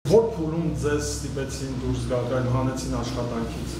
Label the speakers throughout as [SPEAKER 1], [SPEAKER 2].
[SPEAKER 1] Որ փուլում ձեզ ստիպեցին դուրս գալ այն հանեցին աշխատանքից։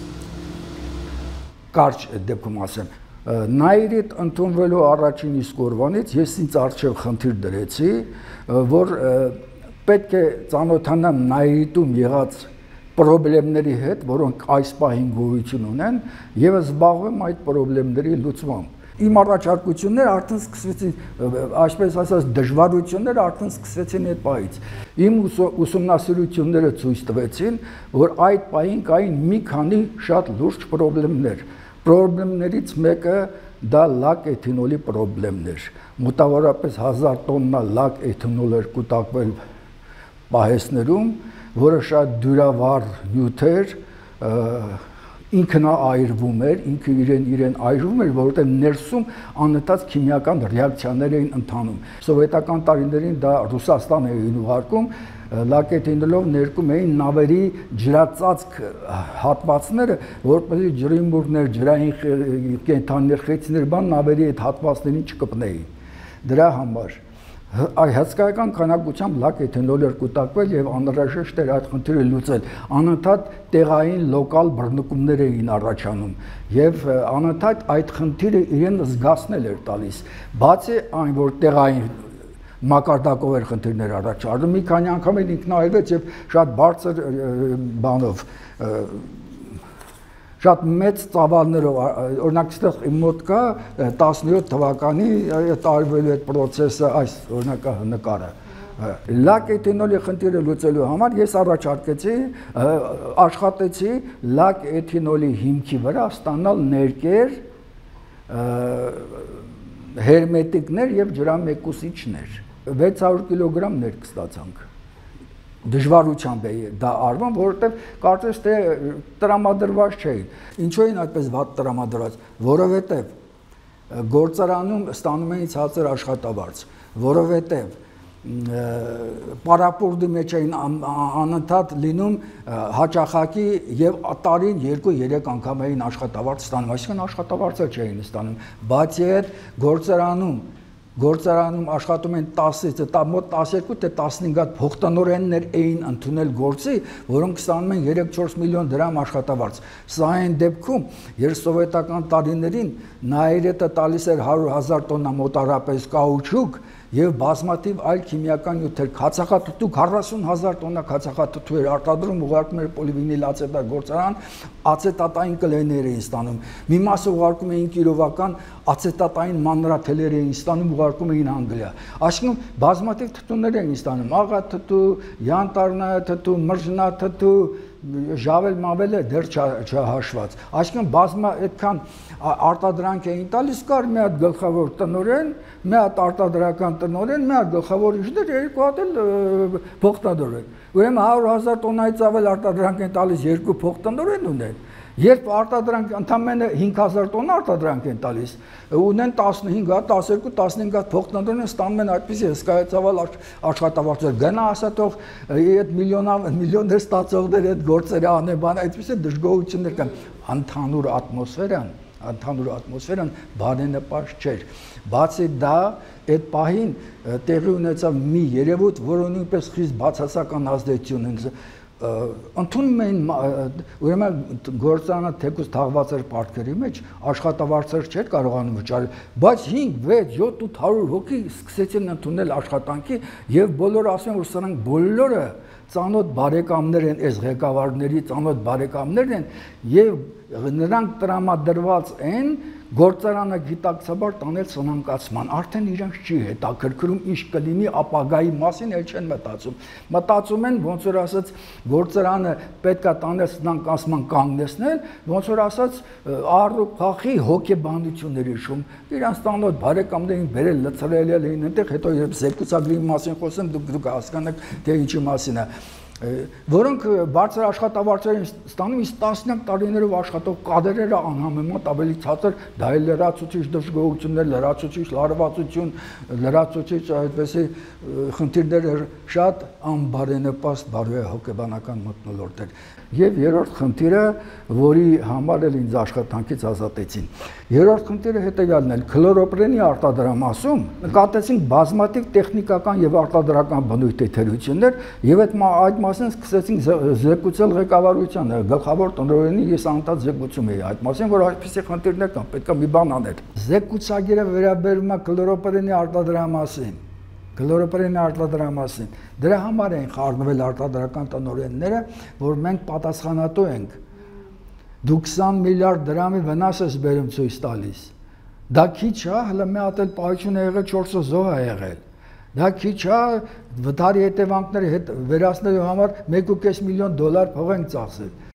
[SPEAKER 2] Կարճ դեպքում ասեմ, Նայիրիդ ընդունվելու առաջին իսկ օրվանից ես ինձ առջև խնդիր դրեցի, որ պետք է ծանոթանամ Նայիրիդում եղած պրոբլեմների հետ, որոնք այս պահին գոյություն ունեն, եւ զբաղվեմ այդ պրոբլեմների լուծմամբ։ Իմ առաջարկությունները արդեն սկսվեցին, այսպես ասած, դժվարությունները արդեն սկսվեցին այդ պահից։ Իմ ուսումնասիրությունները ցույց տվեցին, որ այդ պահին կային մի քանի շատ լուրջ պրոբլեմներ։ Պրոբլեմներից մեկը դա լակ էթանոլի պրոբլեմն էր։ Մոտավորապես 1000 տոննա լակ էթանոլ էր կուտակվել պահեսներում, որը շատ դյուրավառ նյութ էր, ինքնաայրվում էր, ինքը իրեն այրվում էր, որովհետև ներսում անընդհատ քիմիական ռեակցիաներ էին ընթանում։ Սովետական տարիներին դա Ռուսաստան էին ուղարկում, լակետինելով ներկում էին նավերի ջրածածկ հատվածները, որպեսզի ջրիմուռներ, ջրային կենդանիներ, խեցիներ, բան նավերի այդ հատվածներին չկպնեին։ Դրա համար հսկայական քանակությամբ լակ էթանոլ էր կուտակվել եւ անհրաժեշտ էր այդ խնդիրը լուծել։ Անընդհատ տեղային լոկալ բռնկումներ էին առաջանում եւ անընդհատ այդ խնդիրը իրեն զգացնել էր տալիս։ Բացի այն, որ տեղային մակարդակով էր խնդիրներ առաջանում, մի քանի անգամ էլ ինքնայրվեց եւ շատ բարձր բանով շատ մեծ ծավալներով, օրինակ այստեղ իմ մոտ կա 17 թվականի տարվելու այդ process-ը, այս օրինակ նկարը։ Լակ էթանոլի խնդիրը լուծելու համար ես առաջարկեցի, աշխատեցի լակ էթանոլի հիմքի վրա ստանալ ներկեր, հերմետիկներ եւ ջրամեկուսիչներ։ 600 կիլոգրամ ներք ստացանք։ Դժվարությամբ է դա արվում, որովհետև կարծես թե տրամադրված չէին։ Ինչու են այդպես վատ տրամադրված, որովհետև գործարանում ստանում էին ցածր աշխատավարձ, որովհետև պարապորտի մեջ էին անընդհատ լինում հաճախակի եւ տարին 2-3 անգամ էին աշխատավարձ ստանում, այսինքն աշխատավարձը չէին ստանում, բացի այդ գործարանում աշխատում են 10-ից, մոտ 12 թե 15 հատ փոխտնօրեններ էին ընդունել գործի, որոնք ստանում են 3-4 միլիոն դրամ աշխատավարձ։ Սա այն դեպքում, երբ սովետական տարիներին Նայիրետը տալիս էր 100,000 տոննա մոտարապես կաուչուկ եւ բազմաթիվ այլ քիմիական նյութեր, քացախատուտու 40,000 տոննա քացախատուտու էր արտադրում, ուղարկում էր պոլիվինիլ ացետատ գործարան, ացետատային կլեյներ էին ստանում։ Մի մասը ուղարկում էին կիրովական ացետատային մանրաթելեր էին ստանում, ուղարկում էին Անգլիա։ Այսինքն բազմաթիվ թթուներ էին ստանում, աղաթթու, յանտարնաթթու, մրջնաթթու, ժավել-մավելը դեռ չհաշված։ Այսինքն բազմա այդքան արտադրանք էին տալիս, կար մի հատ գլխավոր տնօրեն, մի հատ արտադրական տնօրեն, մի հատ գլխավոր ինժեներ, երկու հատ էլ փոխտնօրեն։ Ուրեմն 100,000 տոննայից ավել արտադրանք են տալիս, երկու փոխտնօրեն ունեն։ Երբ արտադրանք ընդամենը 5,000 տոննա արտադրանք են տալիս, ունեն 15 հատ, 12, 15 հատ փոխտնօրեն ստանում են այդպիսի հսկայածավալ աշխատավարձեր։ Գնա ասա թող այդ միլիոններ ստացողներ այդ գործերը անեն, բան այդպիսի դժգոհություններ կան։ Ընդհանուր ատմոսֆերան բարենպաստ չէր։ Բացի դա, այդ պահին տեղի ունեցավ մի երևույթ, որը նույնպես խիստ բացասական ազդեցություն ունեցավ։ Ընդունում էին, ուրեմն գործարանը թեկուզ թաղված էր պարտքերի մեջ, աշխատավարձեր չէր կարողանում վճարել, բայց 5, 6, 7, 800 հոգի սկսեցին ընդունել աշխատանքի եւ բոլորը ասում են, որ սրանք բոլորը ծանոթ բարեկամներ են, այս ղեկավարների ծանոթ բարեկամներն են եւ նրանք տրամադրված են գործարանը գիտակցաբար տանել սնանկացման, արդեն իրենք չի հետաքրքրում ինչ կլինի ապագայի մասին, էլ չեն մտածում։ Մտածում են, ոնց որ ասած, գործարանը պետքա տանել սնանկացման կանգնեցնել, ոնց որ ասած, առու փախի հոգեբանությունների շում, իրանց տանոթ բարեկամներին բերել լցրել էին այնտեղ, հետո երբ զեկուցագրի մասին խոսեմ, դուք հասկանաք, թե ինչի մասին է։ Որոնք բարձր աշխատավարձեր են ստանում, իսկ տասնյակ տարիներով աշխատող կադրերը անհամեմատ ավելի ցածր, դա էլ լրացուցիչ դժգոհություններ, լրացուցիչ լարվածություն, լրացուցիչ այդպեսի խնդիրներ շատ անբարենպաստ բարոյահոգեբանական մթնոլորտ էր։ Եվ երրորդ խնդիրը, որի համար էլ ինձ աշխատանքից ազատեցին։ Երրորդ խնդիրը հետևյալն է, քլորոպրենի արտադրամասում նկատեցինք բազմաթիվ տեխնիկական եւ արտադրական բնույթի թերություններ եւ այդ մասին սկսեցինք զեկուցել ղեկավարությանը, գլխավոր տնօրենի ես անդադ զեկուցում էի այդ մասին, որ այսպիսի խնդիրներ կան, պետք է մի բան անել։ Զեկուցագիրը վերաբերում է քլորոպրենի արտադրամասին։ Քլորոպրենի արտադրամասին։ Դրա համար են խառնվել արտադրական տնօրենները, որ մենք պատասխանատու ենք։ Դու 20 միլիարդ դրամի վնաս ես բերում ցույց տալիս։ Դա քիչ է, հələ մի հատ էլ պահություն է եղել 4 զոհ է եղել։ Դա քիչ է, վթարի հետևանքները վերացնելու համար 1.5 միլիոն դոլար փող են ծախսել։